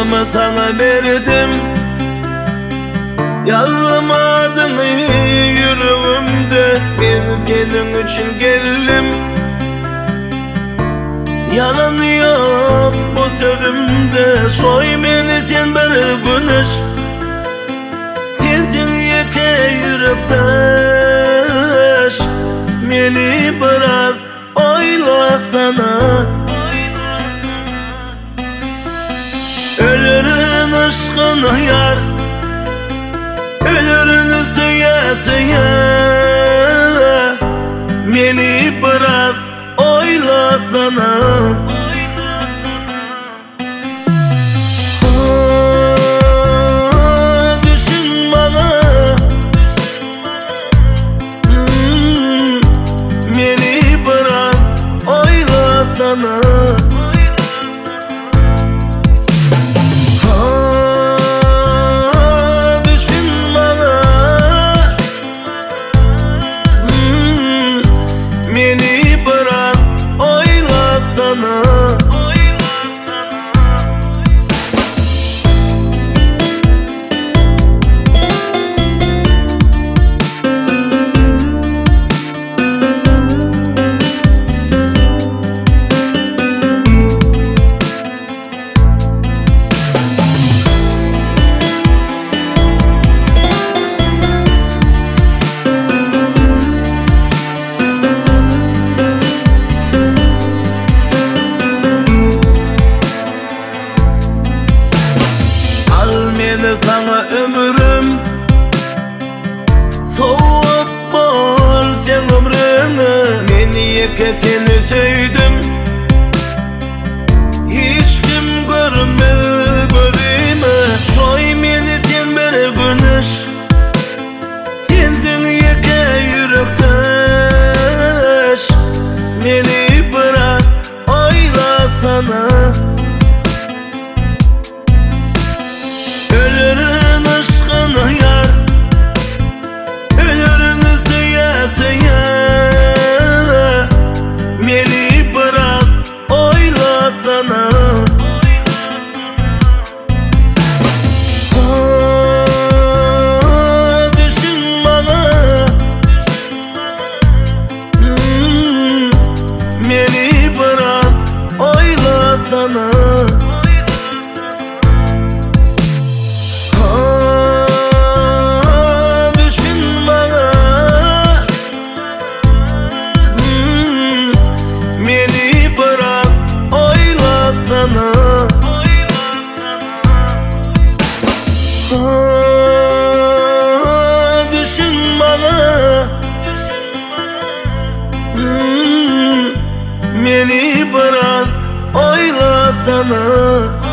Canımı sana verdim, yazmadın yüreğimde. Ben senin için geldim, yalan yok bu sözümde. Soy beni sen bir güneş, sensin yeke yürektaş. Beni bırak oylasana, ölürün aşkına yar, ölürün suya suya. Beni bırak oylasana. Düşün bana, beni bırak oylasana. Beni bırak oylasana. Sana ömrüm soğuk bol sen ömrünü. Beni yeke seni sevdim, hiç kim görmez gözüme. Soy beni sen bir güneş, kendin yeke yürektaş. Beni bırak oylasana, ölürün aşkına yar, ölürün suya suya. Beni bırak oylasana. Düşün bana, beni bırak oylasana. Beni bırak oylasana. Düşün bana, beni bırak oylasana.